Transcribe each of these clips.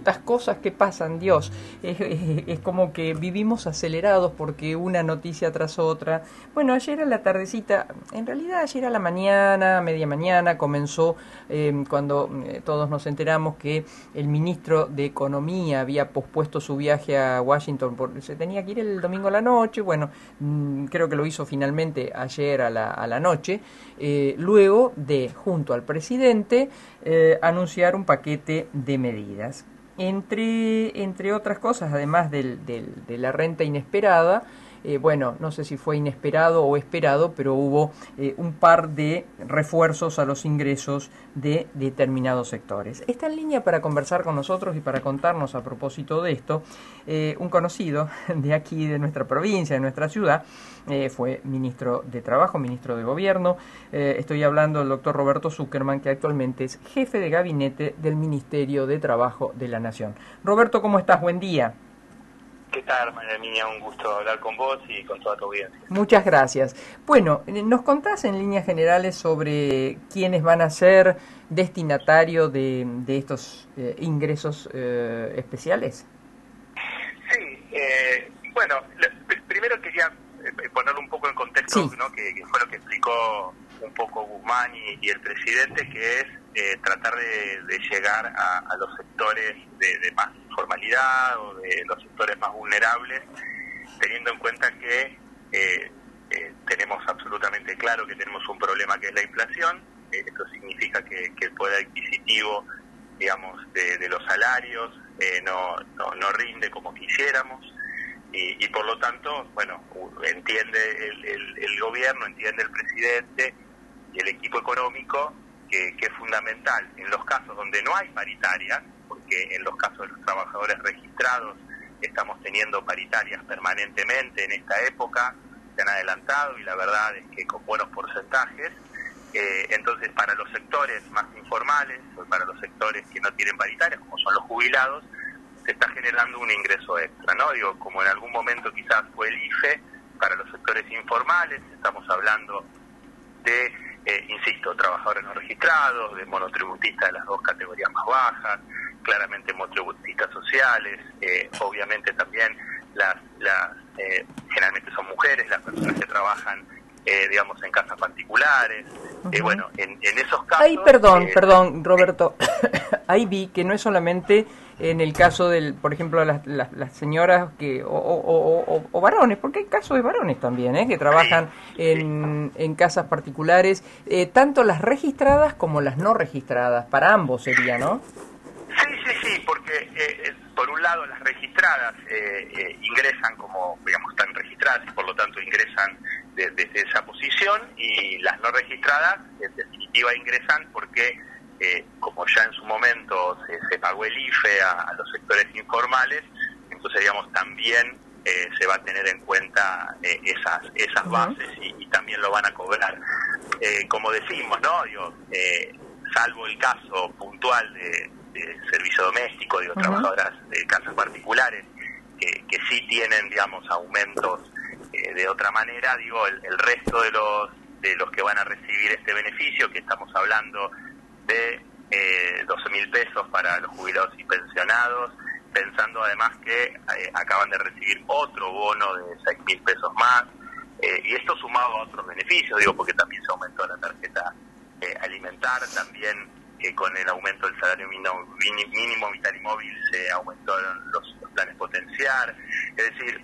tantas cosas que pasan, Dios. Es como que vivimos acelerados porque una noticia tras otra. Bueno, ayer a la tardecita, en realidad ayer a la mañana, media mañana, comenzó cuando todos nos enteramos que el ministro de Economía había pospuesto su viaje a Washington, se tenía que ir el domingo a la noche. Bueno, creo que lo hizo finalmente ayer a la noche, luego de, junto al presidente, anunciar un paquete de medidas. Entre otras cosas, además de la renta inesperada, bueno, no sé si fue inesperado o esperado, pero hubo un par de refuerzos a los ingresos de determinados sectores. Está en línea para conversar con nosotros y para contarnos a propósito de esto, un conocido de aquí, de nuestra provincia, de nuestra ciudad, fue ministro de Trabajo, ministro de Gobierno. Estoy hablando del doctor Roberto Zuckerman, que actualmente es jefe de gabinete del Ministerio de Trabajo de la Nación. Roberto, ¿cómo estás? Buen día. ¿Qué tal, María Herminia? Un gusto hablar con vos y con toda tu audiencia. Muchas gracias. Bueno, ¿nos contás en líneas generales sobre quiénes van a ser destinatarios de estos ingresos especiales? Sí, bueno, primero quería ponerlo un poco en contexto, sí, ¿no? que fue lo que explicó un poco Guzmán y el presidente, que es tratar de llegar a los sectores de más informalidad o de los sectores más vulnerables, teniendo en cuenta que tenemos absolutamente claro que tenemos un problema que es la inflación. Esto significa que el poder adquisitivo, digamos, de los salarios no rinde como quisiéramos. Y por lo tanto, bueno, entiende el gobierno, entiende el presidente y el equipo económico que es fundamental en los casos donde no hay paritarias, porque en los casos de los trabajadores registrados estamos teniendo paritarias permanentemente en esta época, se han adelantado y la verdad es que con buenos porcentajes. Entonces, para los sectores más informales o para los sectores que no tienen paritarias, como son los jubilados, se está generando un ingreso extra, ¿no? Digo, como en algún momento quizás fue el IFE, para los sectores informales, estamos hablando de, insisto, trabajadores no registrados, de monotributistas de las dos categorías más bajas, claramente monotributistas sociales, obviamente también generalmente son mujeres, las personas que trabajan, digamos, en casas particulares. Bueno, en esos casos... Ay, perdón, Roberto. Ahí vi que no es solamente en el caso del, por ejemplo, las señoras que o varones, porque hay casos de varones también, que trabajan en casas particulares, tanto las registradas como las no registradas, para ambos sería, ¿no? Sí, porque por un lado las registradas ingresan como, digamos, están registradas y por lo tanto ingresan desde esa posición, y las no registradas en definitiva ingresan porque como ya en su momento se pagó el IFE a los sectores informales, entonces digamos también se va a tener en cuenta esas bases y también lo van a cobrar. Como decimos, ¿no? Digo, salvo el caso puntual de servicio doméstico, digo, trabajadoras de casas particulares que sí tienen, digamos, aumentos de otra manera, digo, el resto de los que van a recibir este beneficio, que estamos hablando de 12.000 pesos para los jubilados y pensionados, pensando además que acaban de recibir otro bono de 6.000 pesos más, y esto sumado a otros beneficios, digo, porque también se aumentó la tarjeta alimentar, también con el aumento del salario mínimo vital y móvil se aumentaron los planes potenciar, es decir,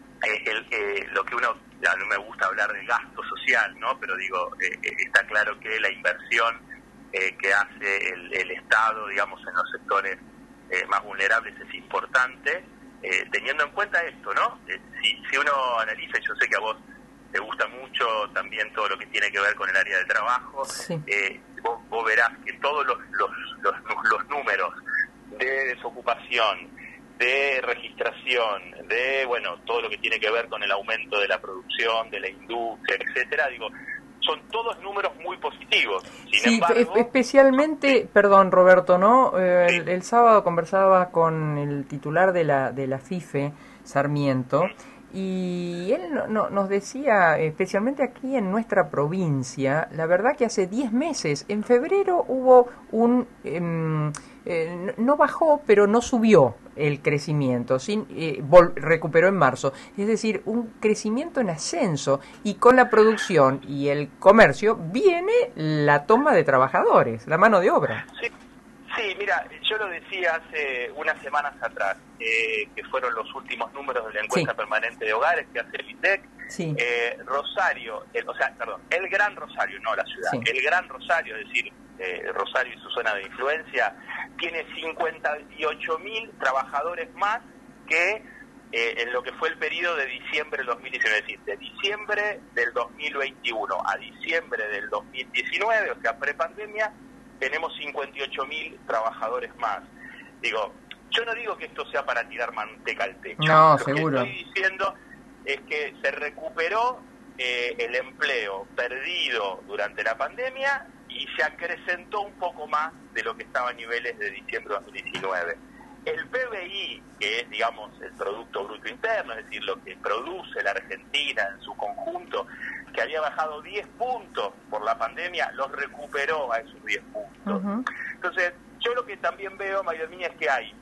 lo que uno, no me gusta hablar de gasto social, ¿no? Pero digo, está claro que la inversión que hace el Estado, digamos, en los sectores más vulnerables es importante, teniendo en cuenta esto, ¿no? Si uno analiza, y yo sé que a vos te gusta mucho también todo lo que tiene que ver con el área del trabajo, sí. Vos verás que todos los números de desocupación, de registración, de, bueno, todo lo que tiene que ver con el aumento de la producción, de la industria, etcétera, digo, son todos números muy positivos. Sin embargo, especialmente, perdón, Roberto, ¿no? Sí. El sábado conversaba con el titular de la FIFE, Sarmiento, y él nos decía, especialmente aquí en nuestra provincia, la verdad que hace 10 meses, en febrero hubo no bajó, pero no subió el crecimiento, recuperó en marzo. Es decir, un crecimiento en ascenso, y con la producción y el comercio viene la toma de trabajadores, la mano de obra. Sí, mira, yo lo decía hace unas semanas atrás, que fueron los últimos números de la encuesta permanente de hogares que hace el INDEC. Sí. Rosario, el Gran Rosario, no la ciudad, el Gran Rosario, es decir, Rosario y su zona de influencia, tiene 58.000 trabajadores más que en lo que fue el periodo de diciembre del 2019, es decir, de diciembre del 2021 a diciembre del 2019, o sea, prepandemia, tenemos 58.000 trabajadores más. Digo, yo no digo que esto sea para tirar manteca al techo. No, lo seguro. que estoy diciendo es que se recuperó el empleo perdido durante la pandemia y se acrecentó un poco más de lo que estaba a niveles de diciembre de 2019. El PBI, que es, digamos, el Producto Bruto Interno, es decir, lo que produce la Argentina en su conjunto, que había bajado 10 puntos por la pandemia, los recuperó a esos 10 puntos. Uh-huh. Entonces, yo lo que también veo, María Herminia, es que hay,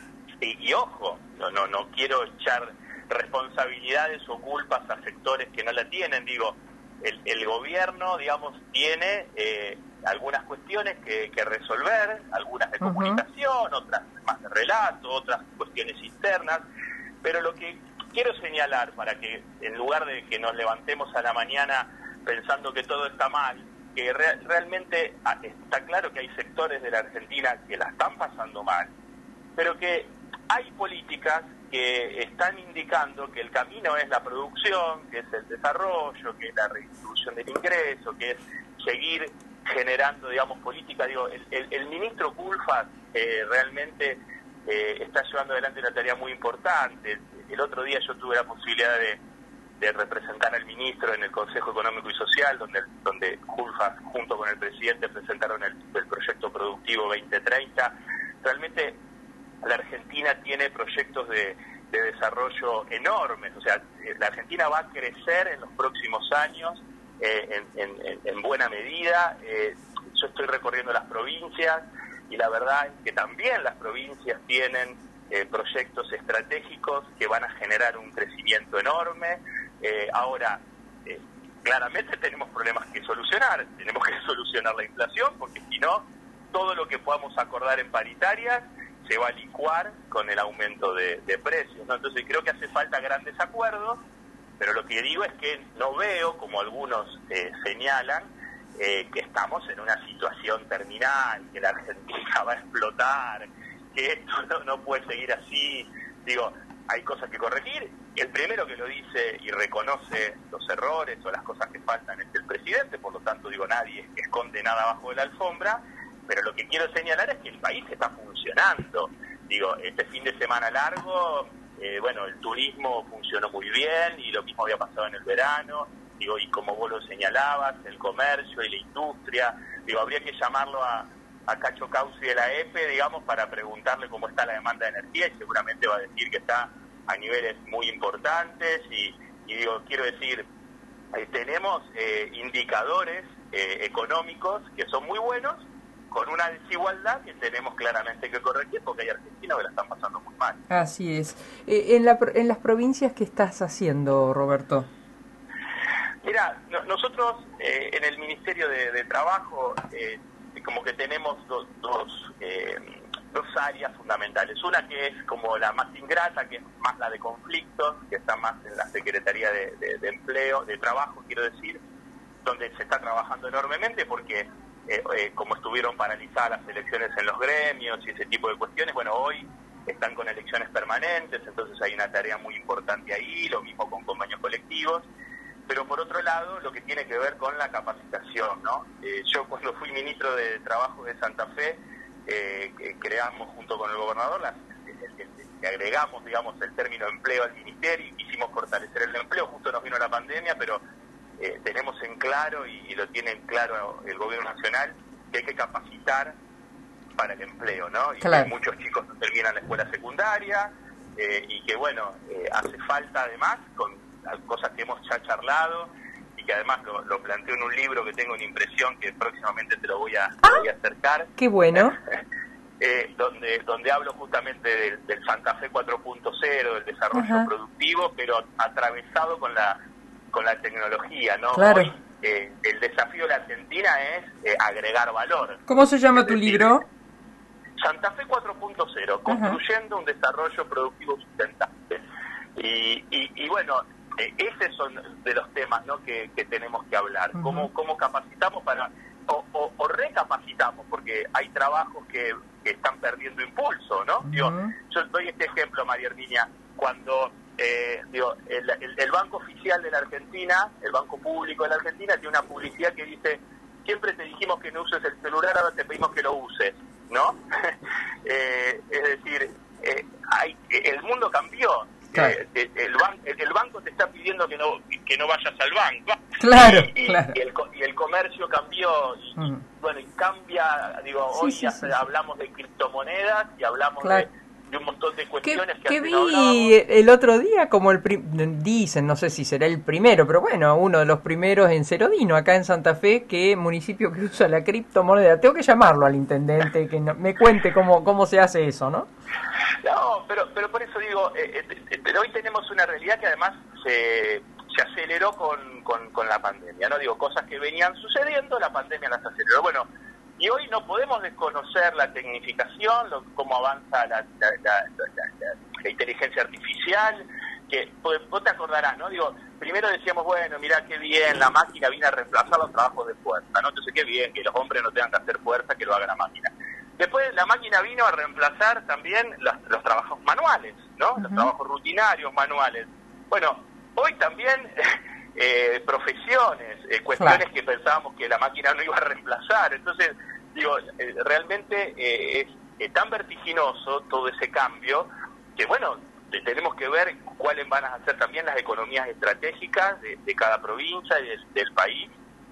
y ojo, no quiero echar responsabilidades o culpas a sectores que no la tienen, digo, el gobierno, digamos, tiene algunas cuestiones que resolver, algunas de comunicación, otras más de relato, otras cuestiones internas, pero lo que quiero señalar, para que en lugar de que nos levantemos a la mañana pensando que todo está mal, que realmente está claro que hay sectores de la Argentina que la están pasando mal, pero que hay políticas que están indicando que el camino es la producción, que es el desarrollo, que es la redistribución del ingreso, que es seguir generando, digamos, política. Digo, el ministro Culfas realmente está llevando adelante una tarea muy importante. El otro día yo tuve la posibilidad de representar al ministro en el Consejo Económico y Social, donde Culfas junto con el presidente presentaron el proyecto productivo 2030. Realmente la Argentina tiene proyectos de desarrollo enormes, o sea, la Argentina va a crecer en los próximos años en buena medida. Yo estoy recorriendo las provincias y la verdad es que también las provincias tienen proyectos estratégicos que van a generar un crecimiento enorme. Ahora, claramente tenemos problemas que solucionar, tenemos que solucionar la inflación, porque si no, todo lo que podamos acordar en paritarias se va a licuar con el aumento de precios, ¿no? Entonces creo que hace falta grandes acuerdos, pero lo que digo es que no veo, como algunos señalan, que estamos en una situación terminal, que la Argentina va a explotar, que esto no puede seguir así. Digo, hay cosas que corregir. El primero que lo dice y reconoce los errores o las cosas que faltan es el presidente, por lo tanto, digo, nadie esconde nada abajo de la alfombra. Pero lo que quiero señalar es que el país está funcionando. Digo, este fin de semana largo, el turismo funcionó muy bien y lo mismo había pasado en el verano. Digo, y como vos lo señalabas, el comercio y la industria. Digo, habría que llamarlo a Cacho Causi de la EPE, digamos, para preguntarle cómo está la demanda de energía, y seguramente va a decir que está a niveles muy importantes. Y digo, quiero decir, tenemos indicadores económicos que son muy buenos, con una desigualdad que tenemos claramente que corregir, porque hay argentinos que la están pasando muy mal. Así es. En las provincias, ¿qué estás haciendo, Roberto? Mira, nosotros en el Ministerio de Trabajo como que tenemos dos áreas fundamentales. Una que es como la más ingrata, que es más la de conflictos, que está más en la Secretaría de Empleo, de Trabajo, quiero decir, donde se está trabajando enormemente porque como estuvieron paralizadas las elecciones en los gremios y ese tipo de cuestiones, bueno, hoy están con elecciones permanentes, entonces hay una tarea muy importante ahí, lo mismo con convenios colectivos. Pero por otro lado, lo que tiene que ver con la capacitación, ¿no? Yo cuando fui ministro de Trabajo de Santa Fe, creamos junto con el gobernador, le agregamos, digamos, el término empleo al ministerio y quisimos fortalecer el empleo. Justo nos vino la pandemia, pero tenemos en claro, y lo tiene en claro el gobierno nacional, que hay que capacitar para el empleo, ¿no? Y claro, que muchos chicos no terminan la escuela secundaria, y que, bueno, hace falta además, con cosas que hemos ya charlado, y que además lo planteo en un libro que tengo en impresión, que próximamente te lo voy a acercar. ¡Qué bueno! donde hablo justamente del Santa Fe 4.0, del desarrollo productivo, pero atravesado con la tecnología, ¿no? Claro. Hoy, el desafío de la Argentina es agregar valor. ¿Cómo se llama tu libro? Santa Fe 4.0, construyendo un desarrollo productivo sustentable. Y bueno, esos son de los temas, ¿no?, que tenemos que hablar. ¿Cómo capacitamos o recapacitamos? Porque hay trabajos que están perdiendo impulso, ¿no? Digo, yo doy este ejemplo, María Herminia, cuando el Banco Oficial de la Argentina, el Banco Público de la Argentina, tiene una publicidad que dice: siempre te dijimos que no uses el celular, ahora te pedimos que lo uses, ¿no? Es decir, el mundo cambió. Claro. El banco te está pidiendo que no vayas al banco. Claro, y el comercio cambió. Bueno, y cambia, hoy hablamos de criptomonedas y hablamos de un montón de cuestiones que vi el otro día, como dicen, no sé si será el primero, pero bueno, uno de los primeros en Cerodino, acá en Santa Fe, municipio que usa la criptomoneda. Tengo que llamarlo al intendente que me cuente cómo se hace eso, ¿no? No, pero por eso digo, pero hoy tenemos una realidad que además se aceleró con la pandemia, ¿no? Cosas que venían sucediendo, la pandemia las aceleró. Bueno, y hoy no podemos desconocer la tecnificación, cómo avanza la inteligencia artificial, que vos te acordarás, ¿no? Primero decíamos, bueno, mirá qué bien, la máquina vino a reemplazar los trabajos de fuerza, ¿no? Entonces qué bien que los hombres no tengan que hacer fuerza, que lo haga la máquina. Después la máquina vino a reemplazar también los trabajos manuales, ¿no? Los trabajos rutinarios manuales. Bueno, hoy también profesiones, cuestiones que pensábamos que la máquina no iba a reemplazar. Entonces, realmente es tan vertiginoso todo ese cambio que, bueno, tenemos que ver cuáles van a ser también las economías estratégicas de cada provincia y del país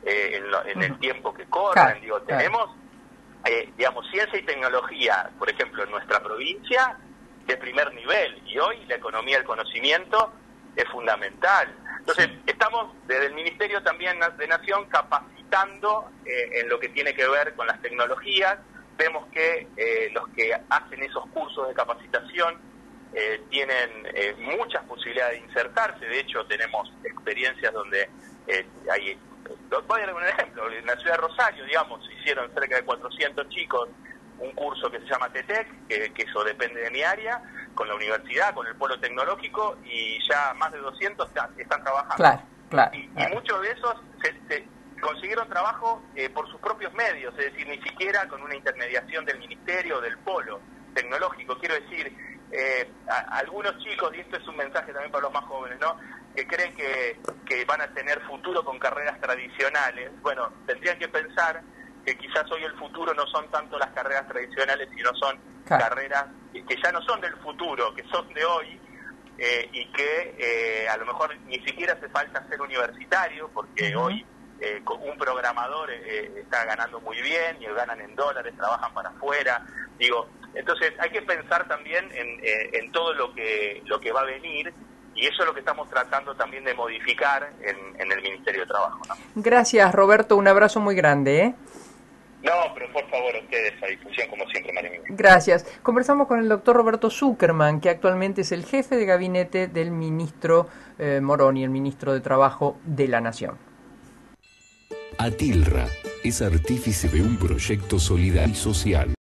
en el tiempo que corren. Tenemos, ciencia y tecnología, por ejemplo, en nuestra provincia, de primer nivel, y hoy la economía del conocimiento es fundamental. Entonces, estamos desde el Ministerio también de Nación capacitando en lo que tiene que ver con las tecnologías. Vemos que los que hacen esos cursos de capacitación tienen muchas posibilidades de insertarse. De hecho, tenemos experiencias donde hay... Voy a dar un ejemplo. En la ciudad de Rosario, hicieron cerca de 400 chicos un curso que se llama TETEC, que eso depende de mi área, con la universidad, con el polo tecnológico, y ya más de 200 están trabajando. Claro. Y muchos de esos se consiguieron trabajo por sus propios medios, es decir, ni siquiera con una intermediación del ministerio o del polo tecnológico. Quiero decir, algunos chicos, y esto es un mensaje también para los más jóvenes, ¿no?, que creen que van a tener futuro con carreras tradicionales. Bueno, tendrían que pensar que quizás hoy el futuro no son tanto las carreras tradicionales, sino son carreras que ya no son del futuro, que son de hoy, y que a lo mejor ni siquiera hace falta ser universitario, porque hoy un programador está ganando muy bien, y ganan en dólares, trabajan para afuera. Entonces hay que pensar también en todo lo que va a venir, y eso es lo que estamos tratando también de modificar en el Ministerio de Trabajo, ¿no? Gracias, Roberto, un abrazo muy grande, ¿eh? No, pero por favor, a ustedes a discusión como siempre, María Emilia. Gracias. Conversamos con el doctor Roberto Zuckerman, que actualmente es el jefe de gabinete del ministro Moroni, el ministro de Trabajo de la Nación. Atilra es artífice de un proyecto solidario y social.